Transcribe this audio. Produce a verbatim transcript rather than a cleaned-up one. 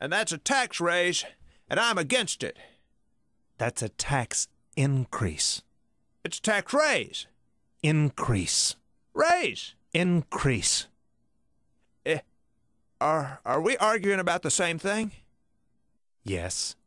And that's a tax raise, and I'm against it. That's a tax increase. It's a tax raise. Increase. Raise. Increase. Eh, are, are we arguing about the same thing? Yes.